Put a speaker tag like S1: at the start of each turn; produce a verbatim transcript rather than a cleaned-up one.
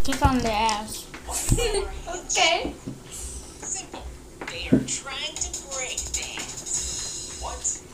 S1: Kick on the ass.
S2: Okay.
S3: Simple. They are trying to break dance. What?